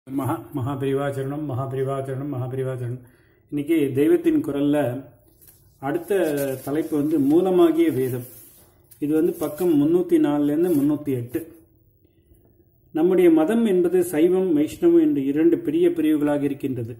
மகாபிரிவாச்சரணம் மகாபிரிவாச்சரணம் மகாபிரிவாச்சரணம். இன்னைக்கு தெய்வத்தின் குரல்ல அடுத்த தலைப்பு மூலமாகிய வேதம். இது பக்கம் 304 308. நம்முடைய மதம் என்பது சைவம் வைஷ்ணவம் என்று இரண்டு பெரிய பிரிவுகளாக இருக்கின்றது.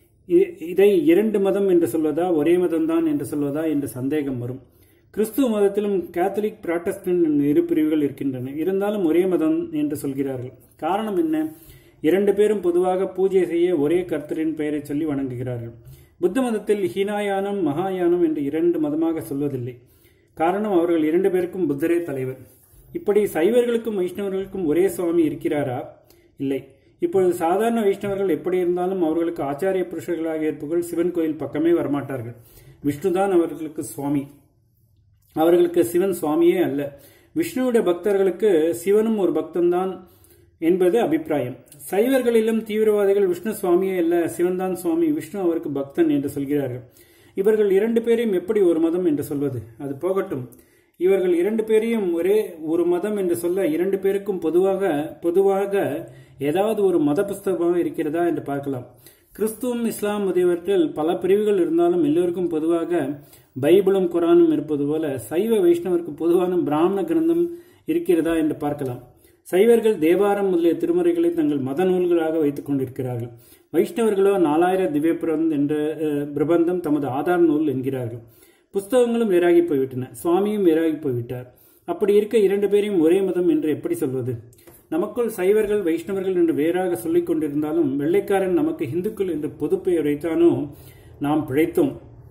இதை இரண்டு மதம் என்று சொல்வதா ஒரே மதம்தான் என்று சொல்வதா என்ற சந்தேகம் வரும். கிறிஸ்துவ மதத்திலும் கேத்தலிக் புராட்டஸ்டன்ட் இரு பிரிவுகள் இருக்கின்றன. இருந்தாலும் ஒரே மதம் என்று சொல்கிறார்கள். காரணம் என்ன? இரண்டு பேரும் பொதுவாக பூஜை செய்ய ஒரே கர்த்தரின் பெயரை சொல்லி வணங்குகிறார்கள். புத்த மதத்தில் ஹீனாயானம் மகாயானம் என்று இரண்டு மதமாக சொல்வதில்லை. காரணம், அவர்கள் இரண்டு பேருக்கும் புத்தரே தலைவர். இப்படி சைவர்களுக்கும் வைஷ்ணவர்களுக்கும் ஒரே சுவாமி இருக்கிறாரா? இல்லை. இப்பொழுது சாதாரண வைஷ்ணவர்கள் எப்படி இருந்தாலும் அவர்களுக்கு ஆச்சாரிய புருஷர்களாக இருப்பவர்கள் சிவன் கோயில் பக்கமே வரமாட்டார்கள். விஷ்ணுதான் அவர்களுக்கு சுவாமி. அவர்களுக்கு சிவன் சுவாமியே அல்ல. விஷ்ணுவுடைய பக்தர்களுக்கு சிவனும் ஒரு பக்தன்தான் என்பது அபிப்பிராயம். சைவர்களிலும் தீவிரவாதிகள் விஷ்ணு சுவாமியே அல்ல, சிவன்தான் சுவாமி, விஷ்ணு அவருக்கு பக்தன் என்று சொல்கிறார்கள். இவர்கள் இரண்டு பேரையும் எப்படி ஒரு மதம் என்று சொல்வது? அது போகட்டும். இவர்கள் இரண்டு பேரையும் ஒரே ஒரு மதம் என்று சொல்ல இரண்டு பேருக்கும் பொதுவாக ஏதாவது ஒரு மத புஸ்தகமாக இருக்கிறதா என்று பார்க்கலாம். கிறிஸ்துவம் இஸ்லாம் முதலியவற்றில் பல பிரிவுகள் இருந்தாலும் எல்லோருக்கும் பொதுவாக பைபிளும் குரானும் இருப்பது போல சைவ வைஷ்ணவருக்கு பொதுவான பிராமண கிரந்தம் இருக்கிறதா என்று பார்க்கலாம். சைவர்கள் தேவாரம் முதலிய திருமுறைகளை தங்கள் மத நூல்களாக வைத்துக் கொண்டிருக்கிறார்கள். வைஷ்ணவர்களோ 4000 திவ்ய என்ற பிரபந்தம் தமது ஆதார நூல் என்கிறார்கள். புஸ்தகங்களும் வேறாகி போய்விட்டன. சுவாமியும் வேறாகி போய்விட்டார். அப்படி இருக்க இரண்டு பேரையும் ஒரே மதம் என்று எப்படி சொல்வது? நமக்குள் சைவர்கள் வைஷ்ணவர்கள் என்று வேறாக சொல்லிக் கொண்டிருந்தாலும் வெள்ளைக்காரன் நமக்கு இந்துக்கள் என்று பொது பெயர் வைத்தானோ நாம் பிழைத்தோம்.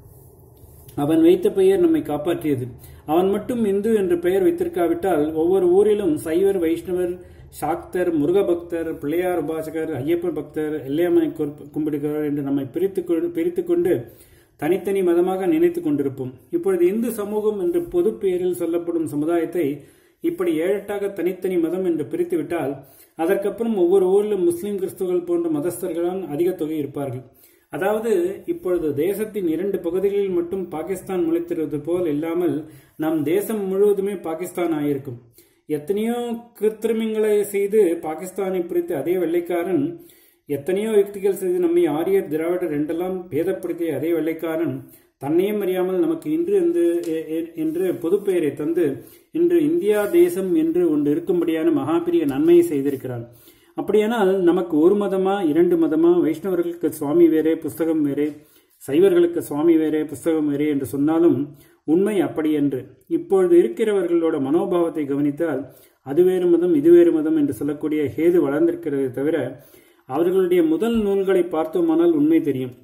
அவன் வைத்த பெயர் நம்மை காப்பாற்றியது. அவன் மட்டும் இந்து என்று பெயர் வைத்திருக்காவிட்டால் ஒவ்வொரு ஊரிலும் சைவர், வைஷ்ணவர், சாக்தர், முருக பக்தர், பிள்ளையார் உபாசகர், ஐயப்பர் பக்தர், எல்லையம்மனை கும்பிடுகிறார் என்று நம்மை பிரித்து கொண்டு தனித்தனி மதமாக நினைத்துக் கொண்டிருப்போம். இப்பொழுது இந்து சமூகம் என்று பொது பெயரில் சொல்லப்படும் சமுதாயத்தை இப்படி 7-8 தனித்தனி மதம் என்று பிரித்துவிட்டால் அதற்கப்புறம் ஒவ்வொரு ஊரிலும் முஸ்லிம், கிறிஸ்துவர்கள் போன்ற மதஸ்தர்களால் அதிக தொகை இருப்பார்கள். அதாவது இப்பொழுது தேசத்தின் 2 பகுதிகளில் மட்டும் பாகிஸ்தான் முளைத்திருவது போல் இல்லாமல் நம் தேசம் முழுவதுமே பாகிஸ்தான் ஆயிருக்கும். எத்தனையோ கிருத்திரிமங்களை செய்து பாகிஸ்தானை பிரித்து அதே வெள்ளைக்காரன், எத்தனையோ யுக்திகள் செய்து நம்மை ஆரியர், திராவிடர் என்றெல்லாம் பேதப்படுத்திய அதே வெள்ளைக்காரன் தன்னையும் அறியாமல் நமக்கு இன்று என்று பொது பெயரை தந்து இன்று இந்தியா தேசம் என்று ஒன்று இருக்கும்படியான மகாபெரிய நன்மையை செய்திருக்கிறான். அப்படியானால் நமக்கு ஒரு மதமா இரண்டு மதமா? வைஷ்ணவர்களுக்கு சுவாமி வேறே புஸ்தகம் வேறே, சைவர்களுக்கு சுவாமி வேறே புஸ்தகம் வேறே என்று சொன்னாலும் உண்மை அப்படி என்று இப்பொழுது இருக்கிறவர்களோட மனோபாவத்தை கவனித்தால் அது வேறு மதம் இது வேறு மதம் என்று சொல்லக்கூடிய ஹேது வளர்ந்திருக்கிறதை தவிர அவர்களுடைய முதல் நூல்களை பார்த்தோமானால் உண்மை தெரியும்.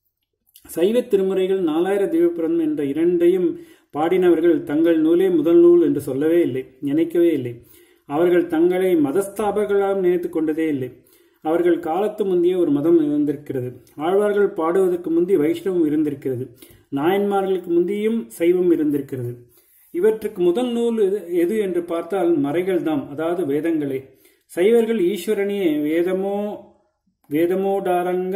சைவ திருமுறைகள் 4000 திவ்யபுரம் என்ற இரண்டையும் பாடினவர்கள் தங்கள் நூலே முதல் நூல் என்று சொல்லவே இல்லை, நினைக்கவே இல்லை. அவர்கள் தங்களை மதஸ்தாபகர்களாக நினைத்துக் கொண்டதே இல்லை. அவர்கள் காலத்து முந்தைய ஒரு மதம் இருந்திருக்கிறது. ஆழ்வார்கள் பாடுவதற்கு முந்தி வைஷ்ணவம் இருந்திருக்கிறது. நாயன்மார்களுக்கு முந்தியும் சைவம் இருந்திருக்கிறது. இவற்றுக்கு முதல் நூல் எது என்று பார்த்தால் மறைகள் தாம், அதாவது வேதங்களே. சைவர்கள் ஈஸ்வரனையே வேதமோடாரங்க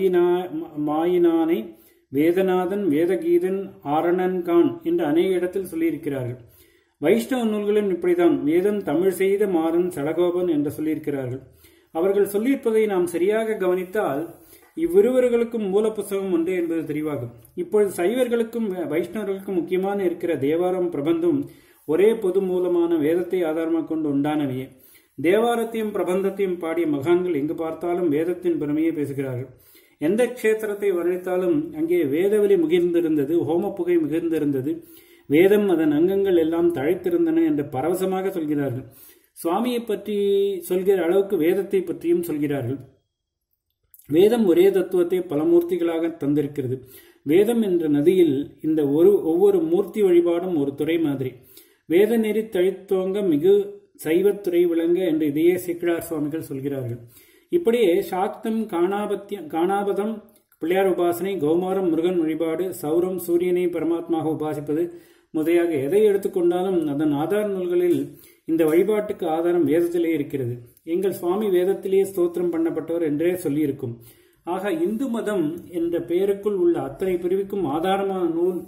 மாயினானை வேதநாதன் வேதகீதன் ஆரணன்கான் என்று அநேக இடத்தில் சொல்லியிருக்கிறார்கள். வைஷ்ணவ நூல்களும் இப்படிதான். வேதம் தமிழ் செய்த மாறன் சடகோபன் என்று சொல்லியிருக்கிறார்கள். அவர்கள் சொல்லியிருப்பதை நாம் சரியாக கவனித்தால் இவ்விருவர்களுக்கும் மூல புஸ்தகம் ஒன்று என்பது தெரிவாகும். இப்பொழுது சைவர்களுக்கும் வைஷ்ணவர்களுக்கும் முக்கியமான இருக்கிற தேவாரம், பிரபந்தம் ஒரே பொது மூலமான வேதத்தை ஆதாரமாக கொண்டு உண்டானவையே. தேவாரத்தையும் பிரபந்தத்தையும் பாடிய மகான்கள் எங்கு பார்த்தாலும் வேதத்தின் பெருமையை பேசுகிறார்கள். எந்த க்ஷேத்திரத்தை வர்ணித்தாலும் அங்கே வேதவெளி முகிர்ந்திருந்தது, ஹோம புகை மிகுந்திருந்தது, வேதம் அதன் அங்கங்கள் எல்லாம் தழைத்திருந்தன என்று பரவசமாக சொல்கிறார்கள். சுவாமியை பற்றி சொல்கிற அளவுக்கு வேதத்தை பற்றியும் சொல்கிறார்கள். வேதம் ஒரே தத்துவத்தை பல மூர்த்திகளாக தந்திருக்கிறது. வேதம் என்ற நதியில் இந்த ஒவ்வொரு மூர்த்தி வழிபாடும் ஒரு துறை மாதிரி. வேத நெறி தழித்தோங்க மிகு சைவத்துறை விளங்க என்று இதையே சேக்கிழார் சுவாமிகள் சொல்கிறார்கள். இப்படியே சாக்தம், காணாபதம், பிள்ளையார் உபாசனை, கௌமாரம், முருகன் வழிபாடு, சௌரம், சூரியனை பரமாத்மாக உபாசிப்பது முதலியாக எதை எடுத்துக்கொண்டாலும் அதன் ஆதார நூல்களில் இந்த வழிபாட்டுக்கு ஆதாரம் வேதத்திலே இருக்கிறது. எங்கள் சுவாமி வேதத்திலேயே ஸ்தோத்திரம் பண்ணப்பட்டவர் என்றே சொல்லியிருக்கும். ஆக இந்து மதம் என்ற பெயருக்குள் உள்ள அத்தனை பிரிவுக்கும் ஆதாரமான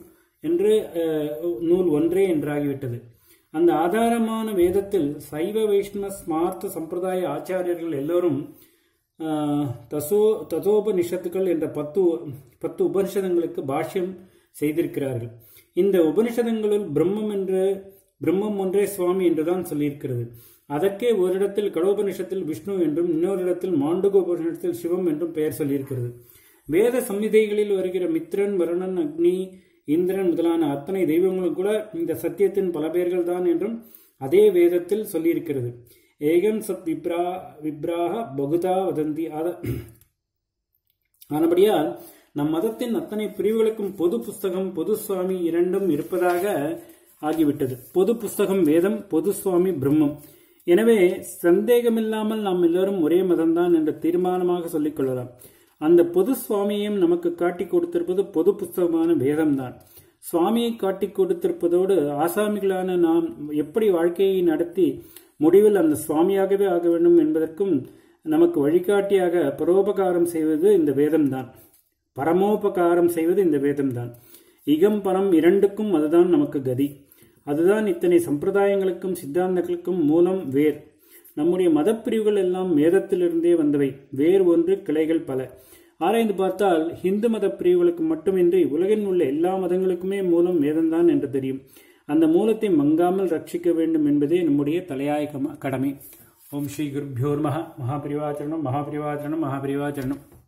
நூல் ஒன்றே என்றாகிவிட்டது. அந்த ஆதாரமான வேதத்தில் சைவ வைஷ்ணவ ஸ்மார்த்த சம்பிரதாய ஆச்சாரியர்கள் எல்லோரும் ததோபனிஷத்துக்கள் என்ற 10 உபனிஷதங்களுக்கு பாஷ்யம் செய்திருக்கிறார்கள். இந்த உபனிஷதங்களுள் பிரம்மம் ஒன்றே சுவாமி என்றுதான் சொல்லியிருக்கிறது. அதற்கே ஒரு இடத்தில் கடோபனிஷத்தில் விஷ்ணு என்றும் இன்னொரு இடத்தில் மாண்டூக உபனிஷத்தில் சிவம் என்றும் பெயர் சொல்லியிருக்கிறது. வேத சம்ஹிதைகளில் வருகிற மித்ரன், வருணன், அக்னி, இந்திரன் முதலான அத்தனை தெய்வங்களும் கூட இந்த சத்தியத்தின் பல பெயர்கள் தான் என்றும் அதே வேதத்தில் சொல்லியிருக்கிறது. ஏகம் சத் விப்ராக பகுதா வதந்தி. ஆனபடியால் நம் மதத்தின் அத்தனை பிரிவுகளுக்கும் பொது புஸ்தகம், பொது சுவாமி இரண்டும் இருப்பதாக ஆகிவிட்டது. பொது புஸ்தகம் வேதம், பொது சுவாமி பிரம்மம். எனவே சந்தேகமில்லாமல் நாம் எல்லோரும் ஒரே மதம்தான் என்ற தீர்மானமாக சொல்லிக் கொள்ளலாம். அந்த பொது சுவாமியையும் நமக்கு காட்டி கொடுத்திருப்பது பொது புஸ்தகமான வேதம்தான். சுவாமியை காட்டி கொடுத்திருப்பதோடு ஆசாமிகளான நாம் எப்படி வாழ்க்கையை நடத்தி முடிவில் அந்த சுவாமியாகவே ஆக வேண்டும் என்பதற்கும் நமக்கு வழிகாட்டியாக பரோபகாரம் செய்வது இந்த வேதம்தான். பரமோபகாரம் செய்வது இந்த வேதம்தான். இகம் பரம் இரண்டுக்கும் அதுதான் நமக்கு கதி. அதுதான் இத்தனை சம்பிரதாயங்களுக்கும் சித்தாந்தங்களுக்கும் மூலம், வேர். நம்முடைய மதப்பிரிவுகள் எல்லாம் வேதத்திலிருந்தே வந்தவை. வேர் ஒன்று, கிளைகள் பல. ஆராய்ந்து பார்த்தால் இந்து மத பிரிவுகளுக்கு மட்டுமின்றி உலகில் உள்ள எல்லா மதங்களுக்குமே மூலம் வேதம்தான் என்று தெரியும். அந்த மூலத்தை மங்காமல் ரட்சிக்க வேண்டும் என்பதே நம்முடைய தலையாய கடமை. ஓம் ஸ்ரீ குருப்யோர்மஹ. மகாபரிவாச்சரணம் மகாபரிவாச்சரணம் மகாபரிவாச்சரணம்.